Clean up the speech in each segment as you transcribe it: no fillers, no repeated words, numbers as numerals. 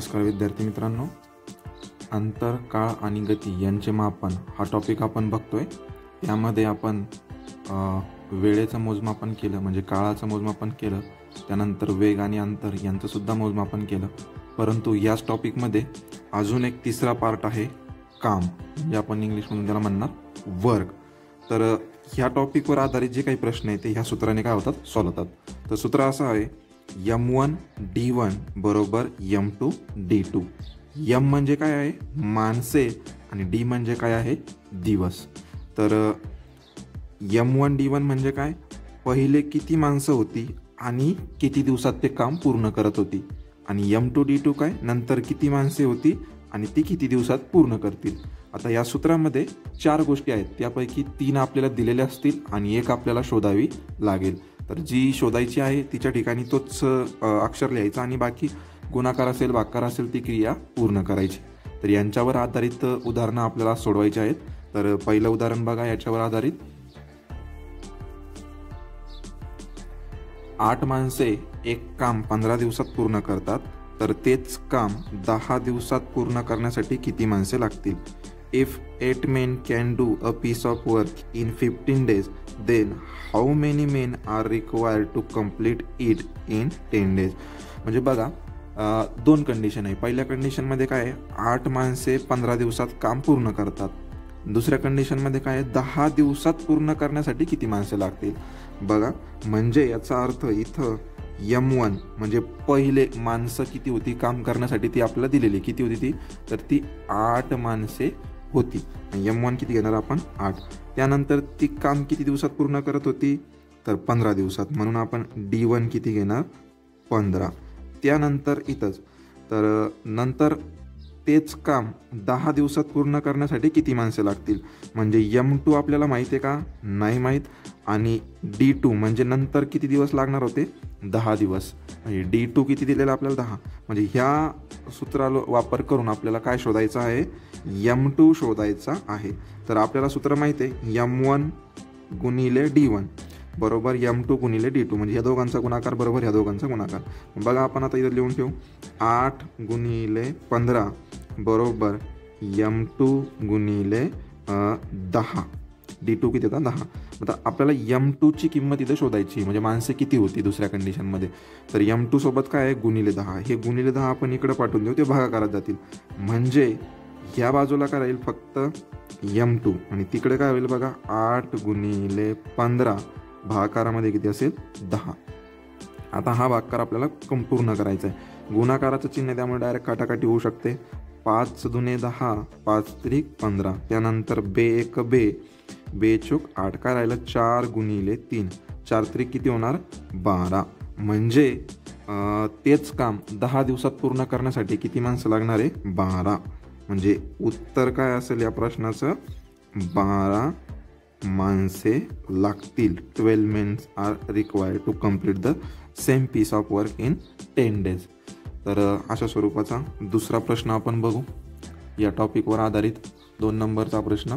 नमस्कार विद्यार्थी मित्रांनो, अंतर, काळ आणि गती यांचे मापन हा टॉपिक आपण बघतोय। यामध्ये आपण वेळेचं मोजमापन केलं, म्हणजे काळाचं मोजमापन केलं, त्यानंतर वेग आणि अंतर यांचं सुद्धा मोजमापन केलं। परंतु याच टॉपिकमध्ये अजून एक तिसरा पार्ट आहे, काम, म्हणजे आपण इंग्लिशमध्ये त्याला म्हणणार वर्क। तर ह्या टॉपिकवर आधारित जे काही प्रश्न आहेत ते ह्या सूत्राने काय होतात, सॉल्व्ह होतात। तर सूत्र असं आहे, M1 D1 बरोबर M2 D2। M म्हणजे काय आहे, माणसे, आणि D म्हणजे काय आहे, दिवस। तर M1 D1 म्हणजे काय, पहिले किती माणसं होती आणि किती दिवसात ते काम पूर्ण करत होती, आणि M2 D2 काय, नंतर किती माणसे होती आणि ती किती दिवसात पूर्ण करतील। आता या सूत्रामध्ये 4 गोष्टी आहेत, त्यापैकी 3 आपल्याला दिलेल्या असतील आणि एक आपल्याला शोधावी लागेल। तर जी शोधायची आहे तिच्या ठिकाणी तोच अक्षर लिहायचा आणि बाकी गुणाकार असेल, भागाकार असेल ती क्रिया पूर्ण करायची। तर यांच्यावर आधारित उदाहरणं आपल्याला सोडवायची आहेत। तर पहिलं उदाहरण बघा, याच्यावर आधारित 8 माणसे एक काम 15 दिवसात पूर्ण करतात, तर तेच काम 10 दिवसात पूर्ण करण्यासाठी किती माणसे लागतील। If 8 men can do a piece of work in 15 days, then how many men are required to complete it in 10 days? म्हणजे बघा, 2 कंडिशन आहे। पहिल्या कंडिशनमध्ये काय आहे, 8 माणसे 15 दिवसात काम पूर्ण करतात। दुसऱ्या कंडिशनमध्ये काय आहे, 10 दिवसात पूर्ण करण्यासाठी किती माणसे लागतील। बघा, म्हणजे याचा अर्थ इथं M1 म्हणजे पहिले माणसं किती होती काम करण्यासाठी, ती आपल्याला दिलेली किती होती ती, तर ती 8 माणसे होती। M1 किती घेणार आपण, 8। त्यानंतर ती काम किती दिवसात पूर्ण करत होती, तर 15 दिवसात, म्हणून आपण D1 किती घेणार, 15। त्यानंतर इथंच, तर नंतर तेच काम 10 दिवसात पूर्ण करण्यासाठी किती माणसे लागतील, म्हणजे M2 आपल्याला माहिती आहे का, नाही माहीत, आणि D2 म्हणजे नंतर किती दिवस लागणार होते, 10 दिवस, म्हणजे D2 किती दिलेलं आपल्याला, 10। म्हणजे ह्या सूत्राला वापर करून आपल्याला काय शोधायचं आहे, M2 शोधायचा आहे। तर आपल्याला सूत्र माहिती आहे, M1 गुणिले D1 बरोबर M2 गुणिले D2, म्हणजे ह्या दोघांचा गुणाकार बरोबर ह्या दोघांचा गुणाकार। बघा, आपण आता इथं लिहून ठेवू, 8 गुणिले 15 बरोबर M2 गुणिले 10, D2 किती होता, 10। आता आपल्याला M2 ची किंमत इथं शोधायची, म्हणजे माणसे किती होती दुसऱ्या कंडिशनमध्ये। तर M2 सोबत काय आहे, गुणिले 10, हे गुणिले 10 आपण इकडे पाठवून देऊ, ते भागाकारात जातील, म्हणजे ह्या बाजूला काय राहील, फक्त M2, आणि तिकडे काय होईल बघा, 8 गुणिले 15 भागाकारामध्ये किती असेल, 10। आता हा भागाकार आपल्याला पूर्ण करायचा आहे। गुणाकाराचं चिन्ह आहे, त्यामुळे डायरेक्ट काटाकाटी होऊ शकते। 5 दुने 10, 5 त्रिक 15, त्यानंतर बे एक बे, बे चूक 8, काय राहिलं, 4 गुणिले 3, 4 त्रिक किती होणार, 12। म्हणजे तेच काम 10 दिवसात पूर्ण करण्यासाठी किती माणसं लागणार आहे, 12। म्हणजे उत्तर काय असेल या प्रश्नाचं, 12 माणसे लागतील। 12 men are required to complete the same piece of work in 10 days। तर अशा स्वरूपाचा दुसरा प्रश्न आपण बघू, या टॉपिकवर आधारित 2 नंबरचा प्रश्न।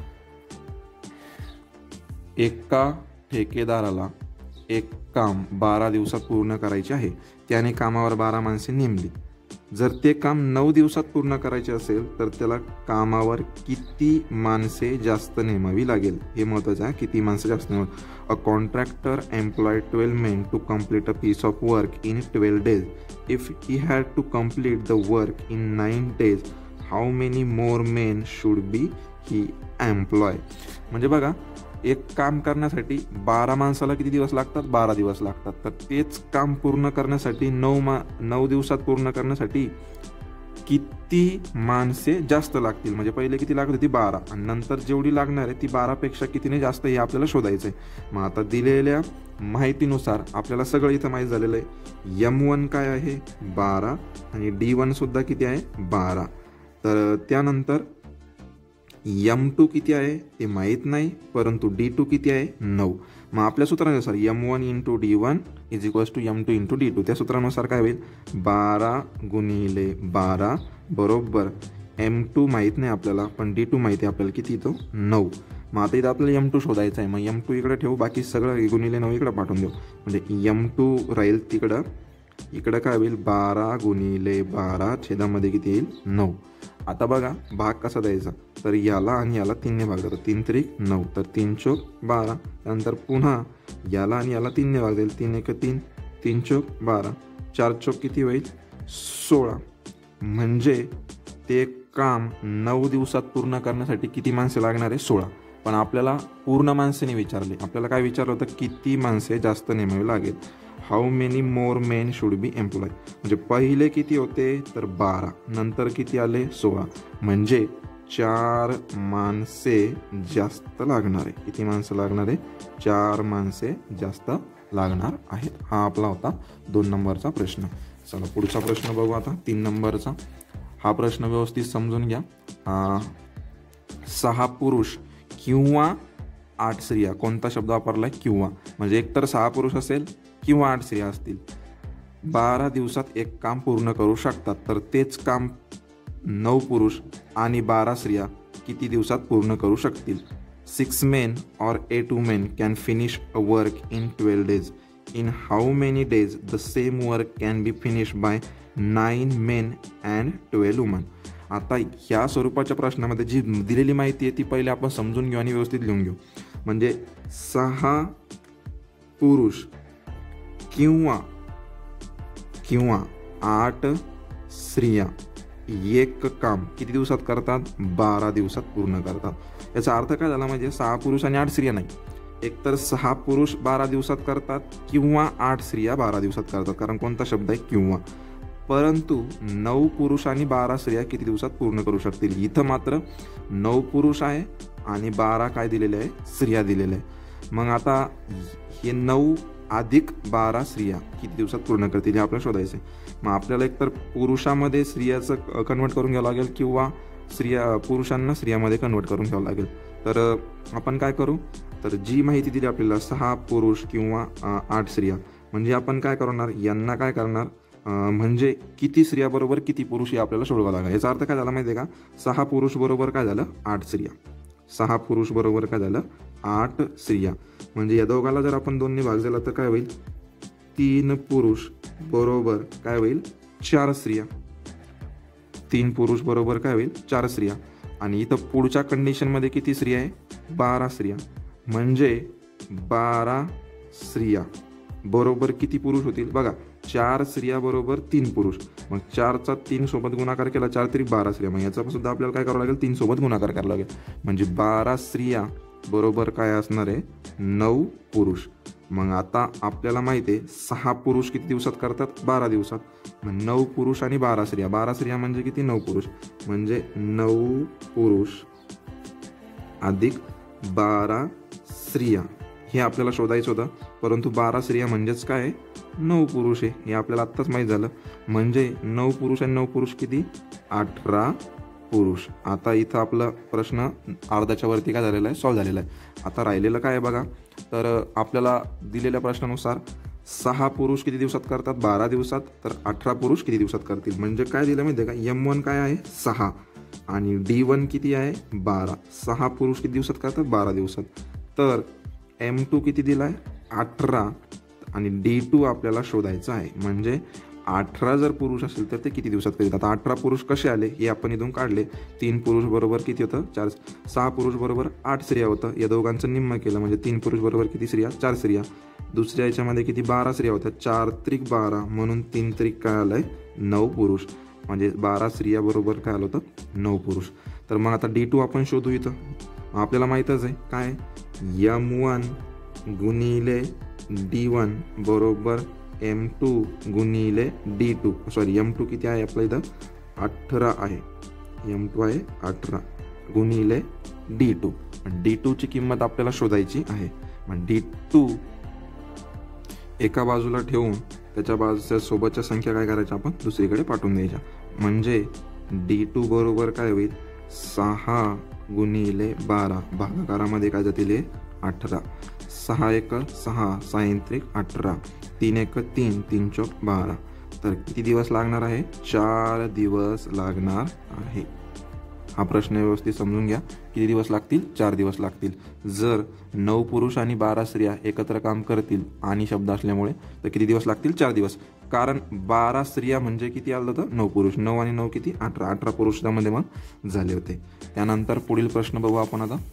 एका ठेकेदाराला एक काम 12 दिवसात पूर्ण करायचे आहे, त्याने कामावर 12 माणसे नेमली। जर ते काम 9 दिवसात पूर्ण करायचे असेल तर त्याला कामावर किती माणसे जास्त नेमावी लागेल, हे महत्त्वाचं आहे, किती माणसे जास्त नेमावी। A contractor employed 12 men to complete a piece of work in 12 days. If he had to complete the work in 9 days, how many more men should be he employ. म्हणजे बघा, एक काम करण्यासाठी 12 माणसाला किती दिवस लागतात, 12 दिवस लागतात। तर तेच काम पूर्ण करण्यासाठी 9 दिवसात पूर्ण करण्यासाठी किती माणसे जास्त लागतील, म्हणजे पहिले किती लागत होती, 12, आणि नंतर जेवढी लागणार आहे ती 12 पेक्षा कितीने जास्त, हे आपल्याला शोधायचं आहे। मग आता दिलेल्या माहितीनुसार आपल्याला सगळं इथं माहीत झालेलं आहे। M1 काय आहे, 12, आणि D1 सुद्धा किती आहे, 12। तर त्यानंतर M2 किती आहे ते माहीत नाही, परंतु D2 किती आहे, 9। मग आपल्या सूत्रानुसार M1 into D1 is equals to M2 into D2, त्या सूत्रानुसार काय होईल, 12 गुणिले 12 बरोबर M2 माहीत नाही आपल्याला, पण D2 माहिती आहे आपल्याला, किती तो 9। मग आता इथं आपल्याला M2 शोधायचा आहे, मग M2 इकडे ठेवू, बाकी सगळं गुणिले 9 इकडे पाठवून देऊ, म्हणजे M2 राहील तिकडं इकडं काय होईल 12 गुणिले 12 छेदामध्ये किती येईल 9. आता बघा भाग कसा द्यायचा, तर याला आणि याला 3ने भाग द्यायचा, 3 त्रिक 9, तर 3 चोक 12. त्यानंतर पुन्हा याला आणि याला 3ने भाग देईल, 3 एक 3, 3 चोक 12, 4 चोक किती होईल 16. म्हणजे ते काम 9 दिवसात पूर्ण करण्यासाठी किती माणसे लागणार आहे 16. पण आपल्याला पूर्ण माणसाने विचारले, आपल्याला काय विचारलं होतं किती माणसे जास्त नेमावी लागेल. How many more men should be employ. म्हणजे पहिले किती होते तर 12, नंतर किती आले 16. म्हणजे 4 माणसे जास्त लागणार आहे. किती माणसं लागणार आहे 4 माणसे जास्त लागणार आहेत. हा आपला होता 2 नंबरचा प्रश्न. चला पुढचा प्रश्न बघू आता 3 नंबरचा. हा प्रश्न व्यवस्थित समजून घ्या. 6 पुरुष किंवा 8 स्त्रिया, कोणता शब्द वापरलाय किंवा, म्हणजे एकतर 6 पुरुष असेल किंवा 8 स्त्रिया असतील, 12 दिवसात एक काम पूर्ण करू शकतात. तर तेच काम 9 पुरुष आणि 12 स्त्रिया किती दिवसात पूर्ण करू शकतील. 6 men or 8 women can finish a work in 12 days. In how many days the same work can be finished by 9 men and 12 women. आता ह्या स्वरूपाच्या प्रश्नामध्ये जी दिलेली माहिती आहे ती पहिले आपण समजून घेऊ आणि व्यवस्थित लिहून घेऊ. म्हणजे 6 पुरुष किंवा 8 स्त्रिया एक काम किती दिवसात करतात 12 दिवसात पूर्ण करतात. याचा अर्थ काय झाला, म्हणजे 6 पुरुष आणि 8 स्त्रिया नाही, एकतर 6 पुरुष 12 दिवसात करतात किंवा 8 स्त्रिया 12 दिवसात करतात, कारण कोणता शब्द आहे किंवा. परंतु 9 पुरुष आणि 12 स्त्रिया किती दिवसात पूर्ण करू शकतील. इथं मात्र 9 पुरुष आहे आणि 12 काय दिलेले आहे स्त्रिया दिलेले आहे. मग आता हे 9 अधिक 12 स्त्रिया किती दिवसात पूर्ण करतील हे आपल्याला शोधायचं आहे. मग आपल्याला एकतर पुरुषामध्ये स्त्रियाचं कन्वर्ट करून घ्यावं लागेल किंवा पुरुषांना स्त्रियामध्ये कन्वर्ट करून घ्यावं लागेल. तर आपण काय करू, तर जी माहिती दिली आपल्याला 6 पुरुष किंवा 8 स्त्रिया, म्हणजे आपण काय करणार यांना काय करणार, म्हणजे किती स्त्रिया बरोबर किती पुरुष हे आपल्याला शोधावं लागेल. याचा अर्थ काय झाला माहिती आहे का, 6 पुरुष बरोबर काय झालं 8 स्त्रिया, 6 पुरुष बरोबर काय झालं 8 स्त्रिया. म्हणजे या दोघाला जर आपण 2ने भाग दिला तर काय होईल 3 पुरुष बरोबर काय होईल 4 स्त्रिया. 3 पुरुष बरोबर काय होईल 4 स्त्रिया. आणि इथं पुढच्या कंडिशनमध्ये किती स्त्रिया आहे 12 स्त्रिया. म्हणजे 12 स्त्रिया बरोबर किती पुरुष होतील बघा, 4 स्त्रिया बरोबर 3 पुरुष. मग 4चा 3 सोबत गुणाकार केला 4 तरी 12 स्त्रिया. मग याचा सुद्धा आपल्याला काय करावं लागेल 3 सोबत गुणाकार करावा लागेल. म्हणजे 12 स्त्रिया बरोबर काय असणार आहे 9 पुरुष. मग आता आपल्याला माहिती आहे 6 पुरुष किती दिवसात करतात 12 दिवसात. मग 9 पुरुष आणि 12 स्त्रिया, 12 स्त्रिया म्हणजे किती 9 पुरुष, म्हणजे 9 पुरुष अधिक 12 स्त्रिया हे आपल्याला शोधायचं होतं. परंतु 12 स्त्रिया म्हणजेच काय 9 पुरुष आहे हे आपल्याला आत्ताच माहीत झालं. म्हणजे 9 पुरुष आणि 9 पुरुष किती 18 पुरुष. आता इथं आपला प्रश्न अर्ध्याच्या वरती काय झालेला आहे सॉल्व्ह झालेला आहे. आता राहिलेलं काय आहे बघा, तर आपल्याला दिलेल्या प्रश्नानुसार 6 पुरुष किती दिवसात करतात 12 दिवसात, तर 18 पुरुष किती दिवसात करतील. म्हणजे काय दिलं माहिती आहे का, M1 काय आहे 6 आणि D1 किती आहे 12. 6 पुरुष किती दिवसात करतात 12 दिवसात. तर M2 किती दिला आहे 18 आणि D2 आपल्याला शोधायचं आहे. म्हणजे 18 जर पुरुष असेल तर ते किती दिवसात करीत. आता 18 पुरुष कसे आले हे आपण इथून काढले. 3 पुरुष बरोबर किती होतं 4, 6 पुरुष बरोबर 8 स्त्रिया होतं. या दोघांचं निम्म केलं म्हणजे 3 पुरुष बरोबर किती स्त्रिया 4 स्त्रिया. दुसऱ्या याच्यामध्ये किती 12 स्त्रिया होत्या, 4 त्रिक 12 म्हणून 3 त्रिक काय आलं आहे 9 पुरुष. म्हणजे 12 स्त्रिया बरोबर काय आलं होतं 9 पुरुष. तर मग आता D2 आपण शोधू. इथं आपल्याला माहीतच आहे काय M1 गुणिले D1 बरोबर M2 गुणिले D2. सॉरी M2 किती आहे आपल्या इथं 18 आहे, M2 आहे 18 गुणिले D2. D2ची किंमत आपल्याला शोधायची आहे. मग D2 एका बाजूला ठेवून त्याच्या बाजूच्या सोबतच्या संख्या काय करायच्या आपण दुसरीकडे पाठवून द्यायच्या. म्हणजे D2 बरोबर काय होईल 6 गुणिले 12 भागाकारामध्ये काय जातील 18. 6 एक 6, 6 त्रिक 18, 3 एक 3, 3 चौक 12. तर किती दिवस लागणार आहे 4 दिवस लागणार आहे. हा प्रश्न व्यवस्थित समजून घ्या. किती दिवस लागतील? 4 दिवस लागतील. जर 9 पुरुष आणि 12 स्त्रिया एकत्र काम करतील आणि शब्द असल्यामुळे तर किती दिवस लागतील? 4 दिवस. कारण 12 स्त्रिया म्हणजे किती आलं होतं? 9 पुरुष. 9 आणि 9 किती? 18. 18 पुरुष त्यामध्ये मग झाले होते. त्यानंतर पुढील प्रश्न बघू आपण आता.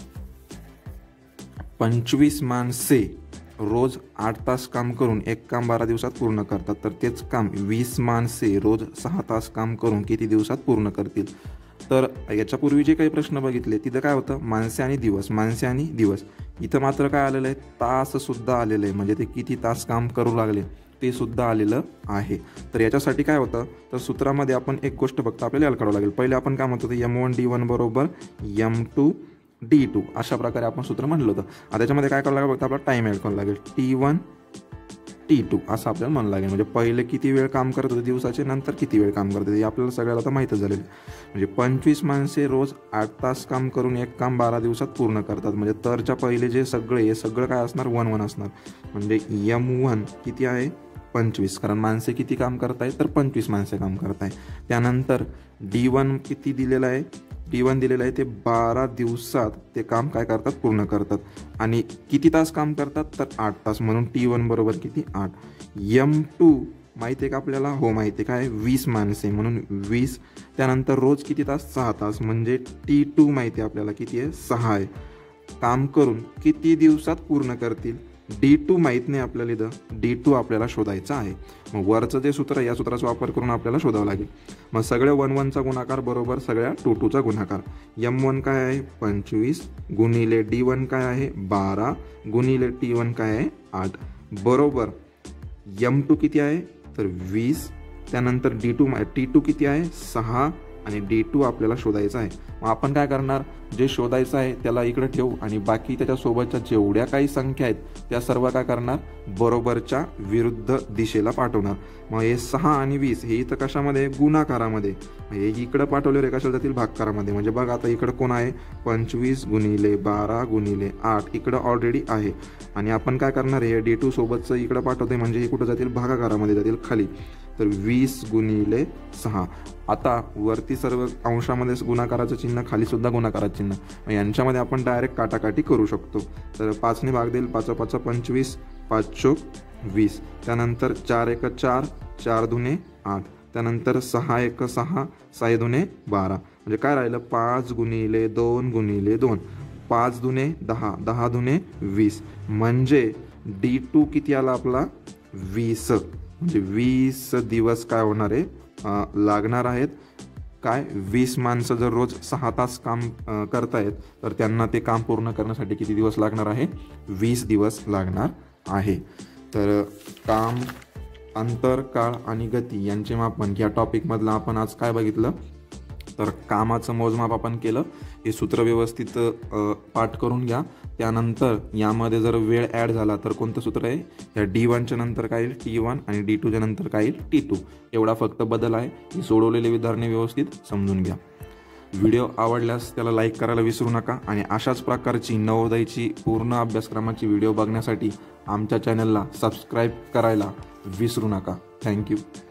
25 माणसे रोज 8 तास काम करून एक काम 12 दिवसात पूर्ण करतात, तर तेच काम 20 माणसे रोज 6 तास काम करून किती दिवसात पूर्ण करतील? तर याच्यापूर्वी जे काही प्रश्न बघितले तिथं काय होतं? माणसे आणि दिवस, माणसे आणि दिवस. इथं मात्र काय आलेलं आहे? ताससुद्धा आलेलं आहे. म्हणजे ते किती तास काम करू लागले ते सुद्धा आलेलं आहे. तर याच्यासाठी काय होतं? तर सूत्रामध्ये आपण एक गोष्ट फक्त आपल्याला यायला काढावं लागेल. पहिले आपण काय म्हणत होतो? M1D1 बरोबर M2D2 अशा प्रकारे आपण सूत्र म्हणलं होतं. आता त्याच्यामध्ये काय करावं लागेल? फक्त आपला टाईम ॲड करावं लागेल. T1 T2 असं आपल्याला म्हणावं लागेल. म्हणजे पहिले किती वेळ काम करत होते दिवसाचे, नंतर किती वेळ काम करत होते, आपल्याला सगळ्याला तर माहीतच झालेलं. म्हणजे 25 माणसे रोज 8 तास काम करून एक काम 12 दिवसात पूर्ण करतात. म्हणजे तरच्या पहिले जे हे सगळं काय असणार? 1 असणार. म्हणजे M1 किती आहे? 25. कारण माणसे किती काम करत आहे? तर 25 माणसे काम करत आहे. त्यानंतर D1 किती दिलेलं आहे? D1 दिलेलं आहे ते 12 दिवसात ते काम काय करतात? पूर्ण करतात. आणि किती तास काम करतात? तर 8 तास. म्हणून T1 बरोबर किती? 8. M2 माहिती आहे का आपल्याला? हो माहिती आहे. काय? 20 माणसे म्हणून 20. त्यानंतर रोज किती तास? 6 तास. म्हणजे T2 माहिती आहे आपल्याला किती आहे? 6 आहे. काम करून किती दिवसात पूर्ण करतील? D2 माहीत नाही आपल्याला. इथं D2 आपल्याला शोधायचं आहे. मग वरचं जे सूत्र आहे या सूत्राचा वापर करून आपल्याला शोधावं लागेल. मग सगळ्या 1 गुणाकार बरोबर सगळ्या 2 गुणाकार. M1 काय आहे? 25 गुणिले D1 काय आहे? 12 गुणिले T1 काय आहे? 8 बरोबर M2 किती आहे? तर 20. त्यानंतर T2 किती आहे? 6 आणि D2 आपल्याला शोधायचं आहे. मग आपण काय करणार? जे शोधायचं आहे त्याला इकडे ठेवू आणि बाकी त्याच्यासोबतच्या जेवढ्या काही संख्या आहेत त्या सर्व काय करणार? बरोबरच्या विरुद्ध दिशेला पाठवणार. मग हे 6 आणि 20 हे इथं कशामध्ये? गुणाकारामध्ये. हे इकडं पाठवले रे कशाला जातील? भागकारामध्ये. म्हणजे बघ आता इकडं कोण आहे? 25 गुणिले 12 गुणिले 8 इकडं ऑलरेडी आहे. आणि आपण काय करणार? हे D2 सोबतचं इकडं पाठवते म्हणजे हे कुठं जातील? भागाकारामध्ये जातील खाली. तर 20 गुणिले 6. आता वरती सर्व अंशामध्ये गुणाकाराचं चिन्ह, खाली सुद्धा गुणाकाराचं चिन्ह. यांच्यामध्ये आपण डायरेक्ट काटाकाटी करू शकतो. तर 5ने भाग देईल. 5 5 25 5 चोक 20. त्यानंतर 4 1 4 4 दुने 8. त्यानंतर 6 1 6 6 दुने 12. म्हणजे काय राहिलं? 5 गुणिले 2 गुणिले 2. 5 दुने 10 10 दुने 20. म्हणजे D2 किती आला आपला? 20. म्हणजे 20 दिवस काय होणार आहे? लागणार आहेत. काय? 20 माणसं जर रोज 6 तास काम करतायत तर त्यांना ते काम पूर्ण करण्यासाठी किती दिवस लागणार आहे? 20 दिवस लागणार आहे. तर काम, अंतर, काळ आणि गती यांचे मापन या टॉपिकमधलं आपण आज काय बघितलं? तर कामाचं मोजमाप आपण केलं. हे सूत्र व्यवस्थित पाठ करून घ्या. त्यानंतर यामध्ये जर वेळ ॲड झाला तर कोणतं सूत्र आहे? या D1च्या नंतर काय येईल? T1 आणि D2च्या नंतर काय येईल? T2. एवढा फक्त बदल आहे. ही सोडवलेली विधाने व्यवस्थित समजून घ्या. व्हिडिओ आवडल्यास त्याला लाईक करायला विसरू नका आणि अशाच प्रकारची नवोदयची पूर्ण अभ्यासक्रमाची व्हिडिओ बघण्यासाठी आमच्या चॅनलला सबस्क्राईब करायला विसरू नका. थँक्यू.